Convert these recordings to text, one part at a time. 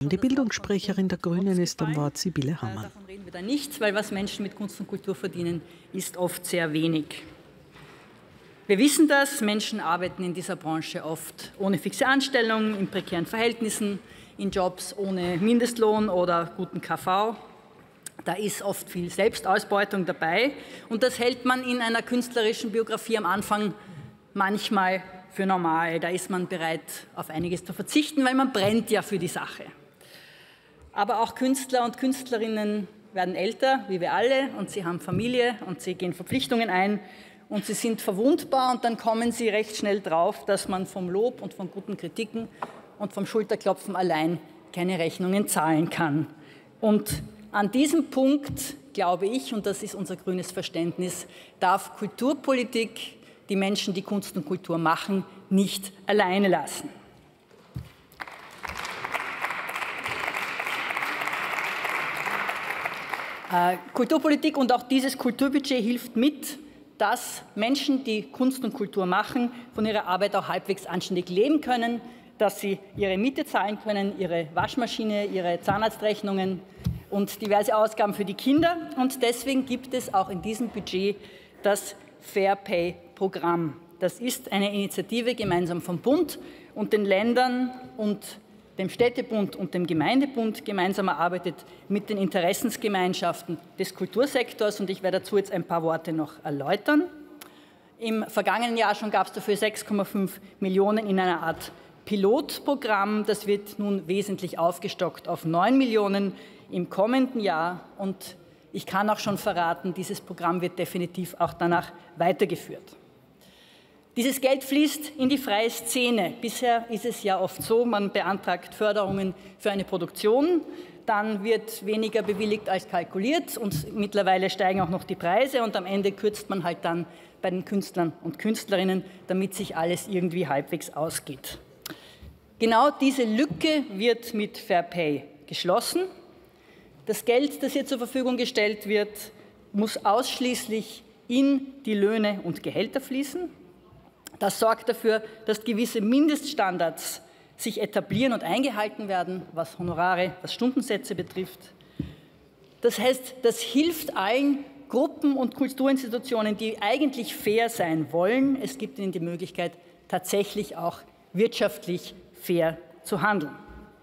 Die Bildungssprecherin der Grünen ist am Wort, Sibylle Hammann. Davon reden wir da nicht, weil was Menschen mit Kunst und Kultur verdienen, ist oft sehr wenig. Wir wissen das, Menschen arbeiten in dieser Branche oft ohne fixe Anstellung, in prekären Verhältnissen, in Jobs ohne Mindestlohn oder guten KV. Da ist oft viel Selbstausbeutung dabei und das hält man in einer künstlerischen Biografie am Anfang manchmal für normal. Da ist man bereit, auf einiges zu verzichten, weil man brennt ja für die Sache. Aber auch Künstler und Künstlerinnen werden älter, wie wir alle, und sie haben Familie und sie gehen Verpflichtungen ein und sie sind verwundbar und dann kommen sie recht schnell drauf, dass man vom Lob und von guten Kritiken und vom Schulterklopfen allein keine Rechnungen zahlen kann. Und an diesem Punkt, glaube ich, und das ist unser grünes Verständnis, darf Kulturpolitik die Menschen, die Kunst und Kultur machen, nicht alleine lassen. Kulturpolitik und auch dieses Kulturbudget hilft mit, dass Menschen, die Kunst und Kultur machen, von ihrer Arbeit auch halbwegs anständig leben können, dass sie ihre Miete zahlen können, ihre Waschmaschine, ihre Zahnarztrechnungen und diverse Ausgaben für die Kinder. Und deswegen gibt es auch in diesem Budget das Fair Pay Programm. Das ist eine Initiative gemeinsam vom Bund und den Ländern und dem Städtebund und dem Gemeindebund gemeinsam erarbeitet mit den Interessensgemeinschaften des Kultursektors. Und ich werde dazu jetzt ein paar Worte noch erläutern. Im vergangenen Jahr schon gab es dafür 6,5 Millionen in einer Art Pilotprogramm. Das wird nun wesentlich aufgestockt auf 9 Millionen im kommenden Jahr. Und ich kann auch schon verraten, dieses Programm wird definitiv auch danach weitergeführt. Dieses Geld fließt in die freie Szene. Bisher ist es ja oft so, man beantragt Förderungen für eine Produktion, dann wird weniger bewilligt als kalkuliert und mittlerweile steigen auch noch die Preise und am Ende kürzt man halt dann bei den Künstlern und Künstlerinnen, damit sich alles irgendwie halbwegs ausgeht. Genau diese Lücke wird mit Fair Pay geschlossen. Das Geld, das hier zur Verfügung gestellt wird, muss ausschließlich in die Löhne und Gehälter fließen. Das sorgt dafür, dass gewisse Mindeststandards sich etablieren und eingehalten werden, was Honorare, was Stundensätze betrifft. Das heißt, das hilft allen Gruppen und Kulturinstitutionen, die eigentlich fair sein wollen. Es gibt ihnen die Möglichkeit, tatsächlich auch wirtschaftlich fair zu handeln.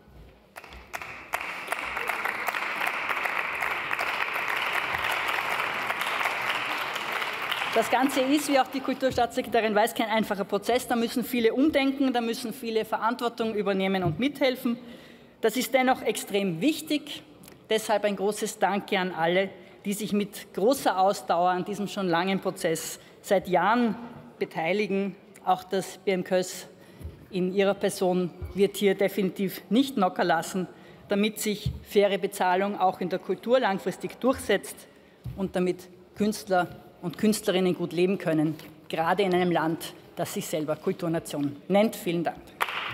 Das Ganze ist, wie auch die Kulturstaatssekretärin weiß, kein einfacher Prozess. Da müssen viele umdenken, da müssen viele Verantwortung übernehmen und mithelfen. Das ist dennoch extrem wichtig. Deshalb ein großes Danke an alle, die sich mit großer Ausdauer an diesem schon langen Prozess seit Jahren beteiligen. Auch das BMKÖS in ihrer Person wird hier definitiv nicht locker lassen, damit sich faire Bezahlung auch in der Kultur langfristig durchsetzt und damit Künstler und Künstlerinnen gut leben können, gerade in einem Land, das sich selber Kulturnation nennt. Vielen Dank.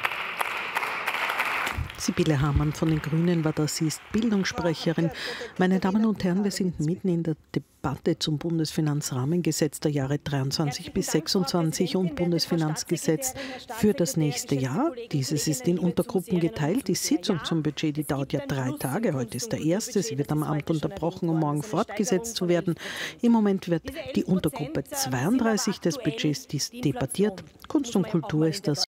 Sibylle Hammann von den Grünen war das, sie ist Bildungssprecherin. Meine Damen und Herren, wir sind mitten in der Debatte zum Bundesfinanzrahmengesetz der Jahre 23 bis 26 und Bundesfinanzgesetz für das nächste Jahr. Dieses ist in Untergruppen geteilt. Die Sitzung zum Budget, die dauert ja 3 Tage. Heute ist der erste. Sie wird am Abend unterbrochen, um morgen fortgesetzt zu werden. Im Moment wird die Untergruppe 32 des Budgets debattiert. Kunst und Kultur ist das